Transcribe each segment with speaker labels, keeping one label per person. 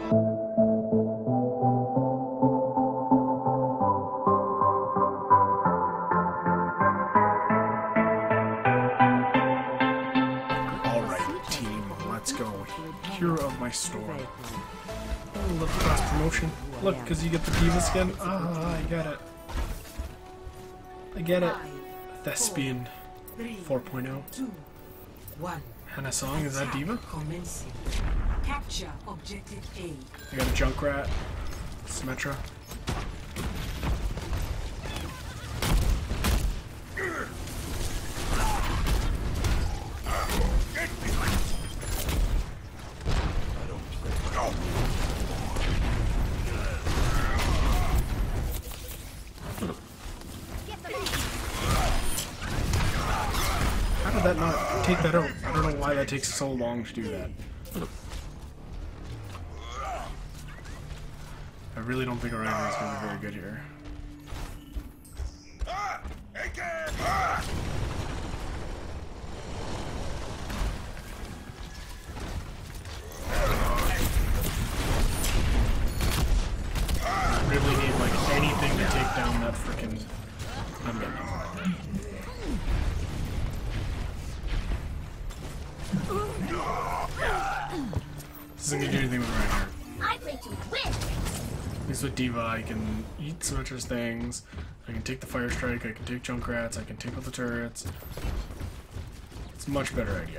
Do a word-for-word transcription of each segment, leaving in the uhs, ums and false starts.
Speaker 1: Hero of my storm. Oh, love class promotion. Look, because you get the D.Va skin. Ah, I get it. I get it. Thespian four point oh. Hannah Song, is that D.Va?
Speaker 2: Capture objective A.
Speaker 1: I got a Junkrat. Symmetra. How did that not take that out? I don't know why that takes so long to do that. I really don't think Orion is going to be very good here. I really need like anything to take down that frickin'. I'm getting it. This isn't gonna do anything with right here.
Speaker 3: I play to win.
Speaker 1: At least with D.Va, I can eat Symmetra's things. I can take the Fire Strike. I can take Junkrats. I can take out the turrets. It's a much better idea.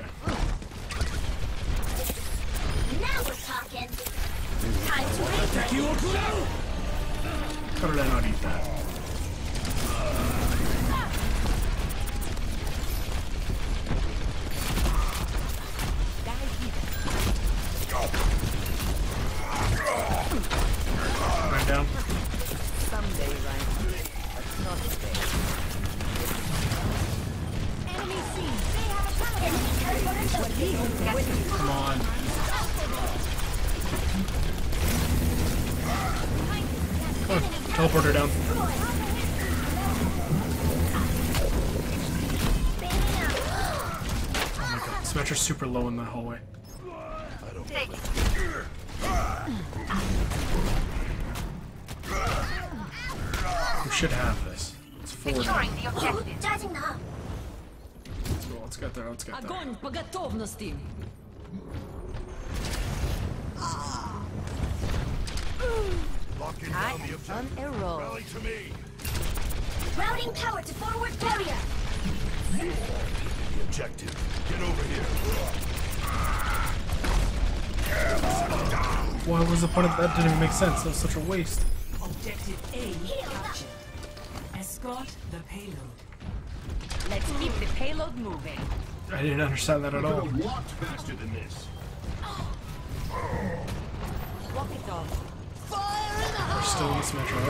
Speaker 3: Now we're talking. Time to raise.
Speaker 1: How did I not eat that? Right down.
Speaker 4: Someday, right? But not today. Enemy seen. They have a paladin.
Speaker 1: Come on. Come on. Teleport her down. Oh my god. Symmetra's super low in the hallway. We should have this. It's forward.
Speaker 3: Securing the objective. Charging the hub.
Speaker 1: Let's go. Let's get there. Let's get there.
Speaker 4: Огонь по готовности. I am on a roll.
Speaker 3: Routing power to forward barrier.
Speaker 5: The objective. Get over here.
Speaker 1: What was the point of that? Didn't even make sense. That was such a waste.
Speaker 2: Objective A captured. Escort the payload.
Speaker 4: Let's keep the payload moving.
Speaker 1: I didn't understand that at all.
Speaker 5: Walked faster than this.
Speaker 4: Walk it off.
Speaker 1: We're still in this metro.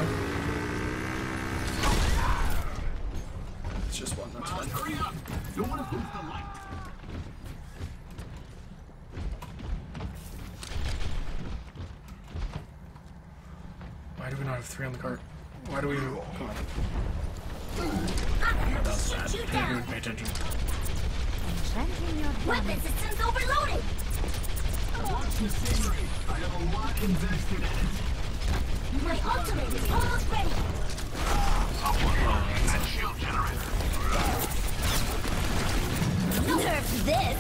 Speaker 1: It's just one. That's fine.
Speaker 5: Hurry up! Don't want to boost the light.
Speaker 1: Why do we not have three on the cart? Why do we? Come on. Yeah, that was bad. Didn't even pay attention.
Speaker 4: Enchanting your
Speaker 3: Weapon systems overloaded.
Speaker 5: Watch the scenery. I have a lot invested in it.
Speaker 3: My ultimate is almost ready.
Speaker 5: That shield generator.
Speaker 3: Nerf this.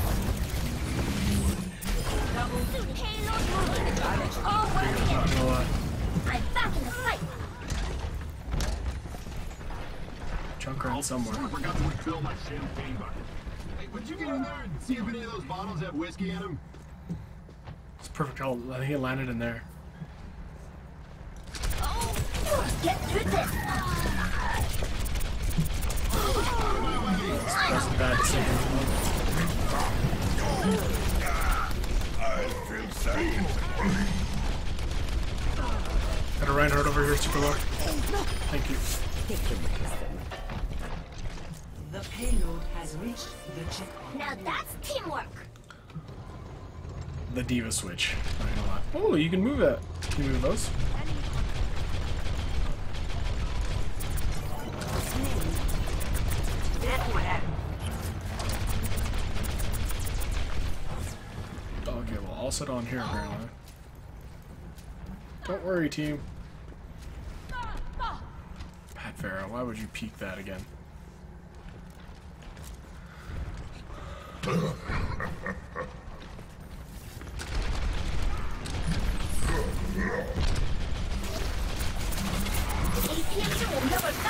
Speaker 3: Payload moving. All work
Speaker 1: You
Speaker 3: together.
Speaker 1: know what?
Speaker 3: I'm back in the fight.
Speaker 1: Junkrat somewhere.
Speaker 5: I forgot to refill my champagne bucket. Hey, would you get in there and see if any of those bottles have whiskey in them?
Speaker 1: It's perfect. I'll, I think it landed in there.
Speaker 3: Get through this.
Speaker 1: That was a bad decision. Got a Reinhardt over here, super low. Thank you.
Speaker 2: The payload has reached the checkpoint.
Speaker 3: Now that's teamwork.
Speaker 1: The D.Va switch. Not gonna lie. Oh, you can move that. Can you move those? Okay, well, I'll sit on here apparently. Don't worry, team. Pat Pharaoh, why would you peek that again?
Speaker 3: 에이피엠을 옮겨볼까?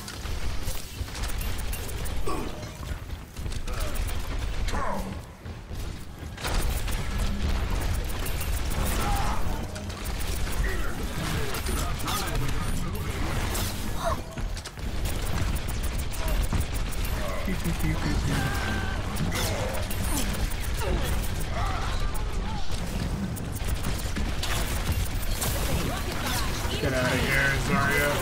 Speaker 1: Get out of here, Zarya.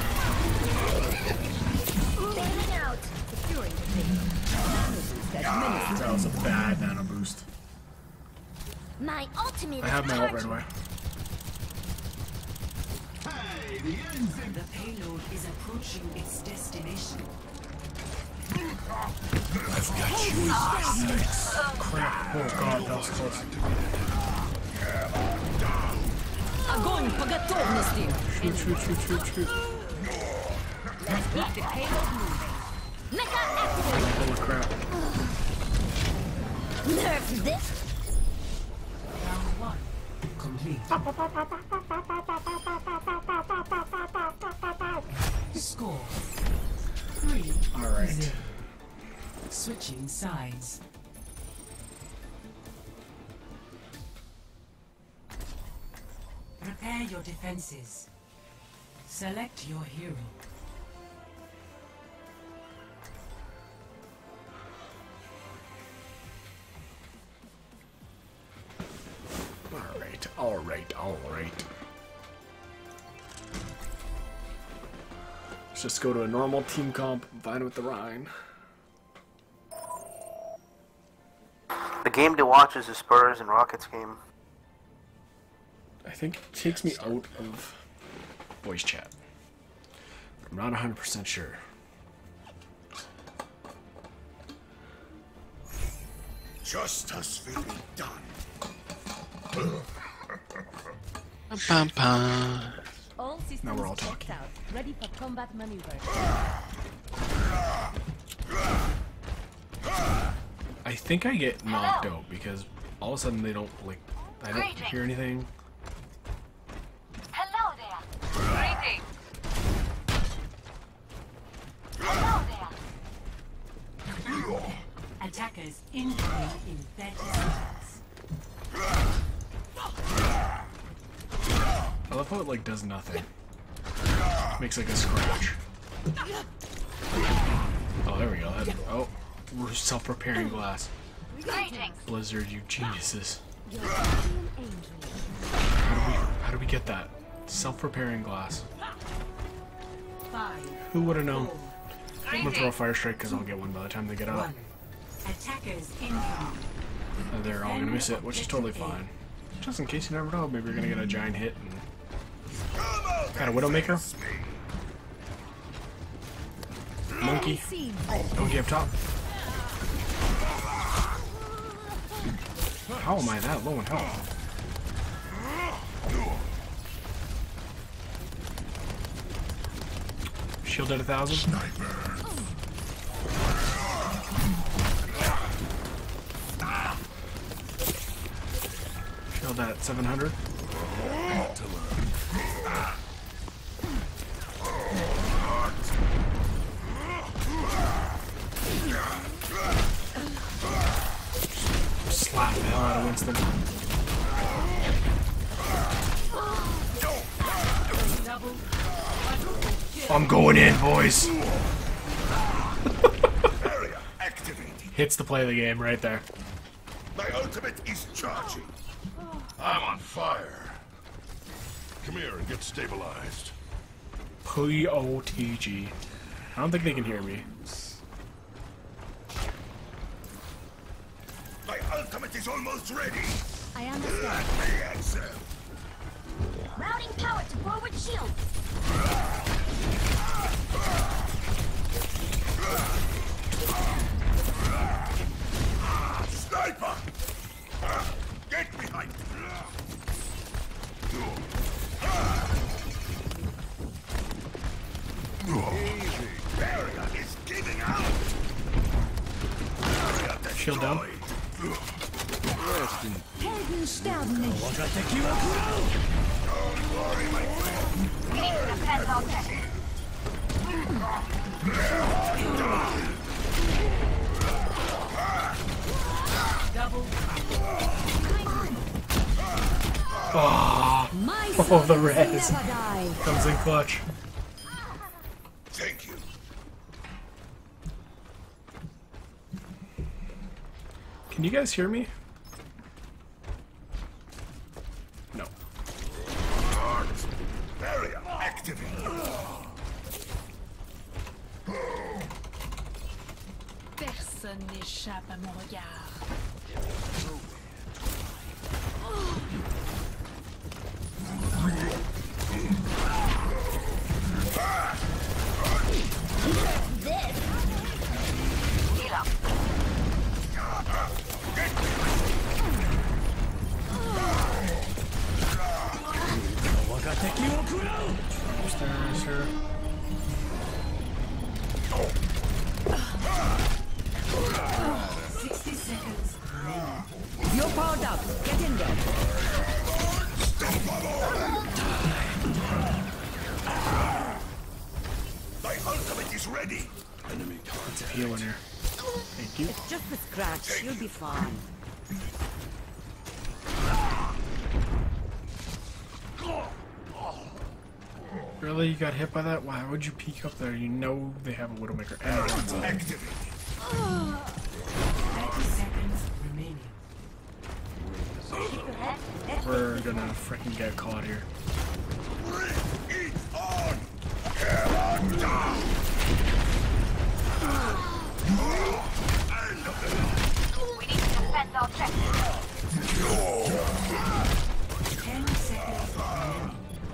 Speaker 3: Bailing out.
Speaker 4: Securing the thing.
Speaker 1: That was a bad nano boost.
Speaker 3: My ultimate
Speaker 1: I have
Speaker 3: is
Speaker 1: my ult right
Speaker 3: charging.
Speaker 1: away.
Speaker 5: Hey, the ensign.
Speaker 2: The payload is approaching its destination.
Speaker 5: I've got you in my sights.
Speaker 1: Crap. Oh god, that was close.
Speaker 4: Огонь по готовности.
Speaker 1: Shoot, shoot, shoot, shoot, shoot.
Speaker 4: Let's keep the payload moving.
Speaker 3: Mecha activate.
Speaker 1: Holy crap.
Speaker 3: Nerf this.
Speaker 2: Round one complete. Score three.
Speaker 1: All right.
Speaker 2: Zero. Switching sides. Prepare your defenses. Select your hero.
Speaker 1: All right, all right, all right. Let's just go to a normal team comp. I'm fine with the Rhine.
Speaker 6: The game to watch is the Spurs and Rockets game.
Speaker 1: I think it takes me out of voice chat. I'm not one hundred percent sure.
Speaker 5: Justice will be done.
Speaker 7: Pam pam.
Speaker 4: All systems
Speaker 1: Now we're all
Speaker 4: checked
Speaker 1: talking.
Speaker 4: out. Ready for combat maneuvers.
Speaker 1: I think I get knocked out because all of a sudden they don't, like, I don't hear anything.
Speaker 3: Hello there. Greetings. Hello there.
Speaker 2: Attackers incoming in thirty seconds.
Speaker 1: I love how it, like, does nothing. Makes, like, a scratch. Oh, there we go. That, oh, we're self-preparing glass.
Speaker 3: Greetings.
Speaker 1: Blizzard, you geniuses.
Speaker 4: Your guardian angel.
Speaker 1: How do we, how do we get that? Self-preparing glass.
Speaker 2: Five,
Speaker 1: Who would have known?
Speaker 2: four,
Speaker 1: I'm gonna throw a fire strike because I'll get one by the time they get out.
Speaker 2: one. Attackers incoming.
Speaker 1: And they're all gonna miss it, which is totally fine. Just in case you never know, maybe you're gonna get a giant hit and got a Widowmaker. Monkey.
Speaker 4: Seen.
Speaker 1: Monkey up top. How am I that low in health? Shield at a thousand. Shield at seven hundred. Slap the hell out of Winston. I'm going in, boys.
Speaker 5: Area activated.
Speaker 1: Hits the play of the game right there.
Speaker 5: My ultimate is charging. I'm on fire. Come here and get stabilized.
Speaker 1: P O T G. I don't think they can hear me.
Speaker 5: My ultimate is almost ready.
Speaker 4: I understand.
Speaker 5: The answer.
Speaker 3: Routing power to forward shield.
Speaker 5: Sniper! Get behind me!
Speaker 1: shield down.
Speaker 7: Rest in
Speaker 3: Helden sterben nicht.
Speaker 8: Defense objective.
Speaker 1: Oh,
Speaker 3: My
Speaker 1: oh,
Speaker 3: sons
Speaker 1: the res
Speaker 3: never die.
Speaker 1: comes in clutch.
Speaker 5: Thank you.
Speaker 1: Can you guys hear me? No.
Speaker 5: Barrier activated.
Speaker 9: Personne n'échappe à mon regard.
Speaker 8: Heal up.
Speaker 1: Stairs here.
Speaker 2: sixty seconds remaining.
Speaker 4: You're powered up. Get in there.
Speaker 5: My ultimate is ready.
Speaker 1: Let's heal in here. Thank you.
Speaker 4: It's just a scratch. You'll be fine.
Speaker 1: Really? You got hit by that? Why would you peek up there? You know they have a Widowmaker and a Renzo.
Speaker 5: Activated.
Speaker 2: thirty seconds remaining.
Speaker 1: We're gonna freaking get caught here.
Speaker 5: Bring it on. Come on down.
Speaker 8: We need to defend our objective.
Speaker 2: ten seconds remaining.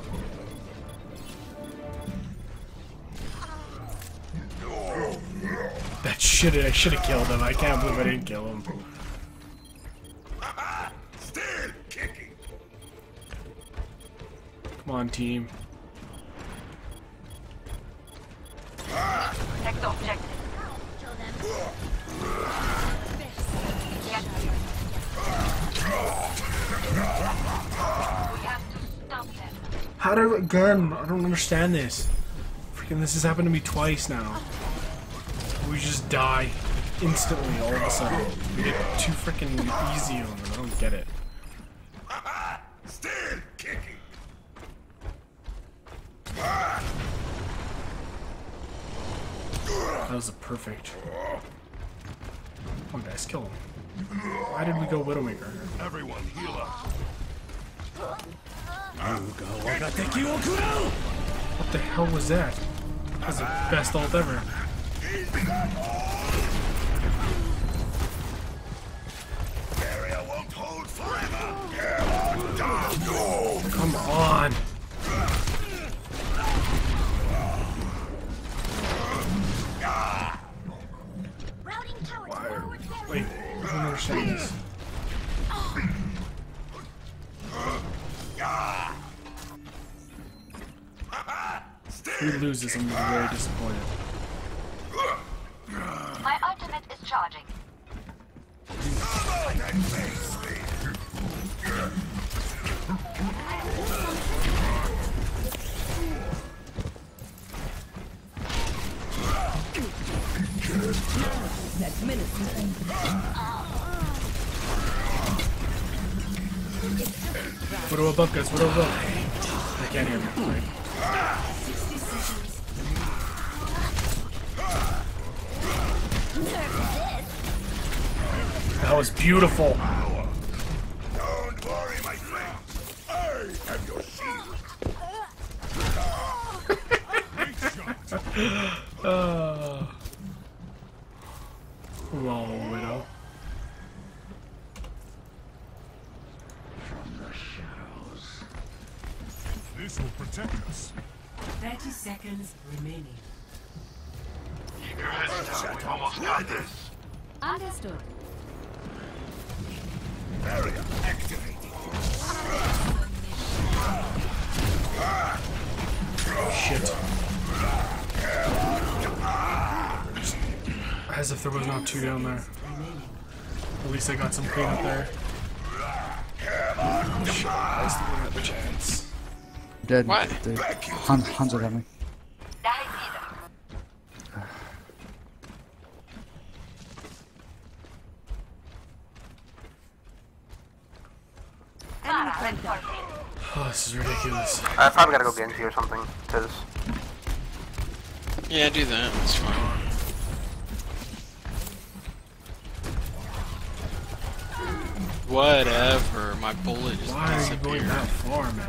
Speaker 1: That shit, I should have killed him. I can't believe I didn't kill him.
Speaker 5: Still kicking.
Speaker 1: Come on, team.
Speaker 8: Protect the objective. Yes. We have to stop them.
Speaker 1: How did it again? I don't understand this. Freaking, this has happened to me twice now. We just die instantly all of a sudden. We get too freaking easy on them. I don't get it.
Speaker 5: Still kicking.
Speaker 1: That was a perfect. Come on, guys, kill him. Why did we go Widowmaker?
Speaker 5: Everyone heal up.
Speaker 1: What the hell was that? That was the best ult ever.
Speaker 5: Barrier won't hold forever. Come on down. No.
Speaker 1: Come on.
Speaker 3: Routing tower to forward barrier.
Speaker 1: Wait, I don't understand this. If we lose this, I'm gonna be very disappointed.
Speaker 8: My ultimate is charging.
Speaker 4: That's minutes.
Speaker 1: What do above, guys? What do above? I can't hear me. Right?
Speaker 2: sixty seconds.
Speaker 1: That was beautiful.
Speaker 5: Don't worry, my friend. I have your shield.
Speaker 1: Uh, lol, Widow.
Speaker 5: This will protect us.
Speaker 2: thirty seconds remaining.
Speaker 5: Keep your heads down. We almost got this.
Speaker 3: Understood.
Speaker 5: Barrier activated.
Speaker 1: Shit. As if there was not two down there. At least I got some cleanup there. Oh, shit, I was looking at the chance.
Speaker 10: Dead.
Speaker 7: What?
Speaker 10: Dead. Han Hanzo got me.
Speaker 1: Oh, this is ridiculous.
Speaker 6: I probably gotta go Genji or something, because...
Speaker 7: Yeah, do that. That's fine. Whatever. My bullet just
Speaker 1: Why are you
Speaker 7: disappeared.
Speaker 1: going that far, man?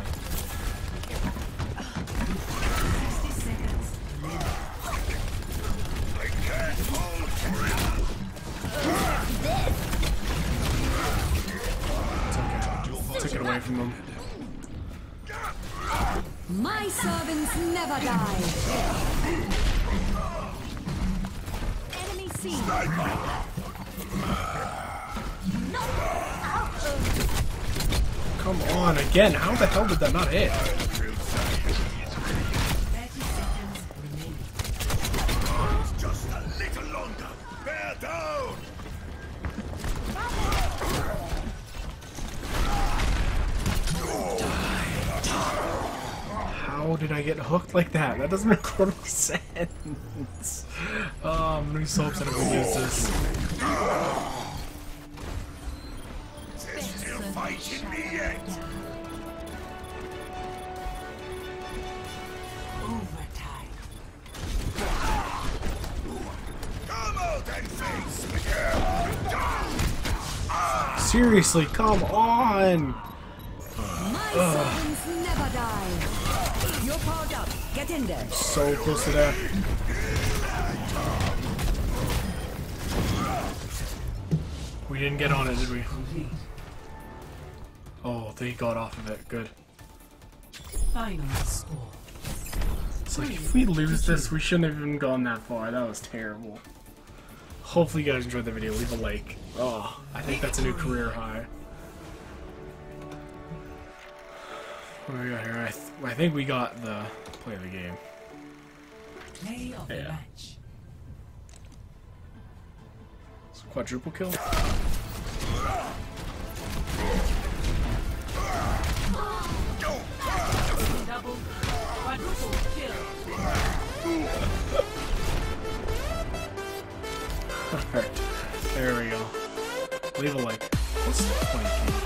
Speaker 1: Took it away from them.
Speaker 11: My servants never die. Enemy seen.
Speaker 1: Come on, again. How the hell did that not hit?
Speaker 5: Just a little longer. Bear down.
Speaker 1: How did I get hooked like that? That doesn't make any sense. Oh, I'm gonna be so upset if we lose this.
Speaker 5: There's still fight in me yet.
Speaker 2: Overtime.
Speaker 5: Come out and face me.
Speaker 1: Seriously, come on!
Speaker 11: My servants never die. You're powered up. Get in there.
Speaker 1: So close to that. We didn't get on it, did we? Oh, they got off of it. Good.
Speaker 2: Final score.
Speaker 1: It's like, if we lose this, we shouldn't have even gone that far. That was terrible. Hopefully you guys enjoyed the video. Leave a like. Oh, I think that's a new career high. What do we got here? I, th I think we got the play of the game.
Speaker 2: Play of the
Speaker 1: Yeah.
Speaker 2: match.
Speaker 1: It's a quadruple kill.
Speaker 2: Double, quadruple kill.
Speaker 1: Alright, there we go. Leave a like. What's twenty K?